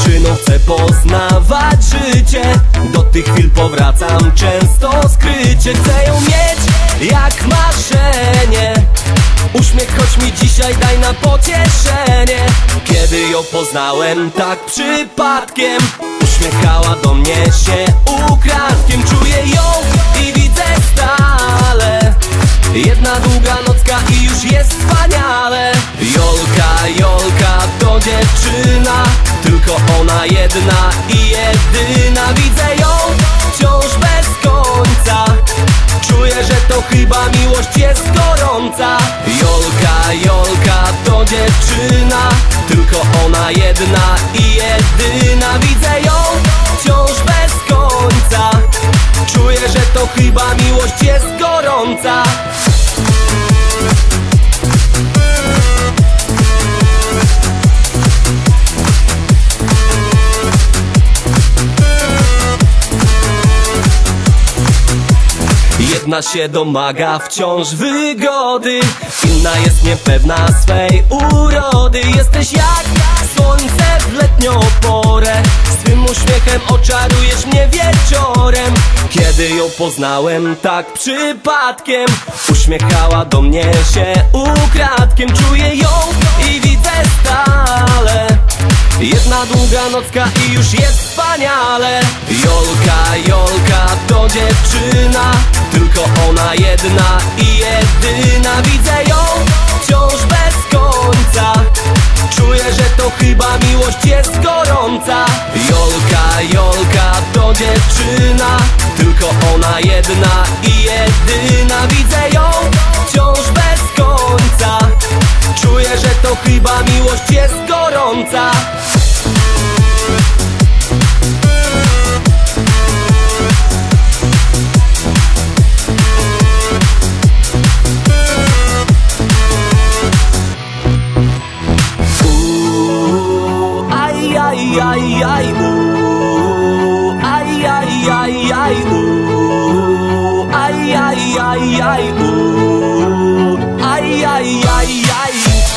dziewczyną chcę poznawać życie. Do tych chwil powracam często skrycie. Chcę ją mieć jak marzenie. Uśmiech choć mi dzisiaj daj na pocieszenie. Kiedy ją poznałem tak przypadkiem, uśmiechała do mnie się ukradkiem. Czuję ją i widzę stale. Jedna długa nocka i już jest wspaniale. Jolka, Jolka to dziewczyna, tylko ona jedna i jedyna. Widzę ją wciąż bez końca. Czuję, że to chyba miłość jest gorąca. Jolka, Jolka to dziewczyna, tylko ona jedna i jedyna. Widzę ją wciąż bez końca. Czuję, że to chyba miłość jest gorąca. Jedna się domaga wciąż wygody, inna jest niepewna swej urody. Jesteś jak słońce w letnią porę, swym uśmiechem oczarujesz mnie wieczorem. Kiedy ją poznałem tak przypadkiem, uśmiechała do mnie się ukradkiem. Czuję ją i widzę stale. Jedna długa nocka i już jest wspaniale. Jolka, Jolka to dziewczyna, tylko ona jedna i jedyna. Widzę ją wciąż bez końca. Czuję, że to chyba miłość jest gorąca. Jolka, Jolka to dziewczyna, tylko ona jedna i jedyna. Widzę ją wciąż bez końca. Czuję, że to chyba miłość jest gorąca. Aj, aj, aj, aj, aj, aj, aj, aj, aj, aj, aj, aj, aj, aj, aj.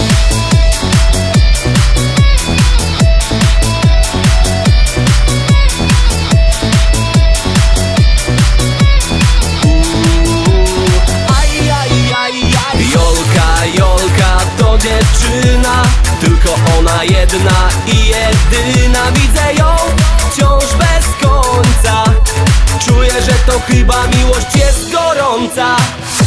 Jolka, Jolka to dziewczyna, tylko ona jedna i jedyna. Widzę ją wciąż bez końca. Czuję, że to chyba miłość jest gorąca.